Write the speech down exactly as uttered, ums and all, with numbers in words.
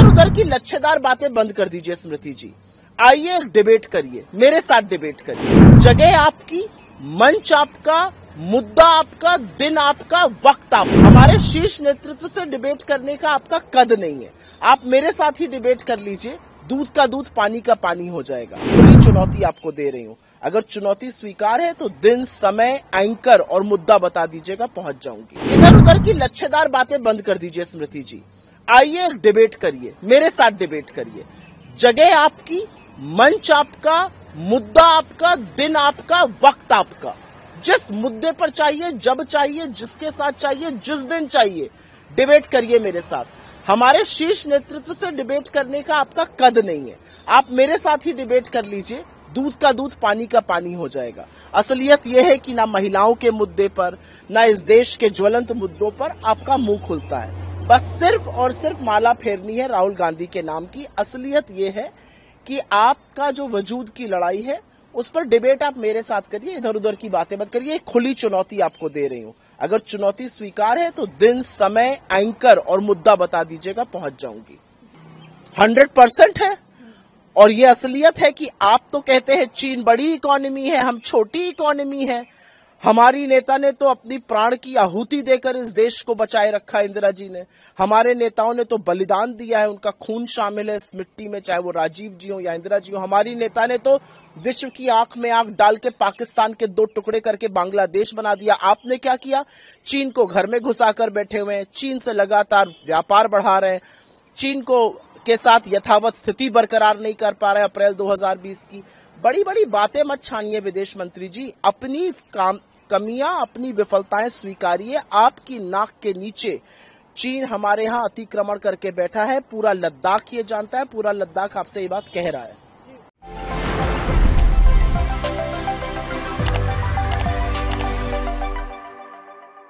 इधर उधर की लच्छेदार बातें बंद कर दीजिए स्मृति जी। आइए डिबेट करिए, मेरे साथ डिबेट करिए। जगह आपकी, मंच आपका, मुद्दा आपका, दिन आपका, वक्त आपका। हमारे शीर्ष नेतृत्व से डिबेट करने का आपका कद नहीं है। आप मेरे साथ ही डिबेट कर लीजिए, दूध का दूध पानी का पानी हो जाएगा। बड़ी चुनौती आपको दे रही हूं, अगर चुनौती स्वीकार है तो दिन, समय, एंकर और मुद्दा बता दीजिएगा, पहुंच जाऊंगी। इधर उधर की लच्छेदार बातें बंद कर दीजिए स्मृति जी। आइए डिबेट करिए, मेरे साथ डिबेट करिए। जगह आपकी, मंच आपका, मुद्दा आपका, दिन आपका, वक्त आपका। जिस मुद्दे पर चाहिए, जब चाहिए, जिसके साथ चाहिए, जिस दिन चाहिए, डिबेट करिए मेरे साथ। हमारे शीर्ष नेतृत्व से डिबेट करने का आपका कद नहीं है। आप मेरे साथ ही डिबेट कर लीजिए, दूध का दूध पानी का पानी हो जाएगा। असलियत यह है कि ना महिलाओं के मुद्दे पर, ना इस देश के ज्वलंत मुद्दों पर आपका मुंह खुलता है। बस सिर्फ और सिर्फ माला फेरनी है राहुल गांधी के नाम की। असलियत यह है कि आपका जो वजूद की लड़ाई है उस पर डिबेट आप मेरे साथ करिए, इधर उधर की बातें मत करिए। एक खुली चुनौती आपको दे रही हूं, अगर चुनौती स्वीकार है तो दिन, समय, एंकर और मुद्दा बता दीजिएगा, पहुंच जाऊंगी। हंड्रेड परसेंट है। और ये असलियत है कि आप तो कहते हैं चीन बड़ी इकोनॉमी है, हम छोटी इकोनॉमी है। हमारी नेता ने तो अपनी प्राण की आहुति देकर इस देश को बचाए रखा, इंदिरा जी ने। हमारे नेताओं ने तो बलिदान दिया है, उनका खून शामिल है इस मिट्टी में, चाहे वो राजीव जी हो या इंदिरा जी हो। हमारी नेता ने तो विश्व की आंख में आंख डाल के पाकिस्तान के दो टुकड़े करके बांग्लादेश बना दिया। आपने क्या किया? चीन को घर में घुसाकर बैठे हुए हैं, चीन से लगातार व्यापार बढ़ा रहे हैं, चीन को के साथ यथावत स्थिति बरकरार नहीं कर पा रहे अप्रैल दो हज़ार बीस की। बड़ी बड़ी बातें मत छानिए विदेश मंत्री जी, अपनी काम कमियां, अपनी विफलताएं स्वीकारिए। आपकी नाक के नीचे चीन हमारे यहां अतिक्रमण करके बैठा है, पूरा लद्दाख ये जानता है, पूरा लद्दाख आपसे ये बात कह रहा है।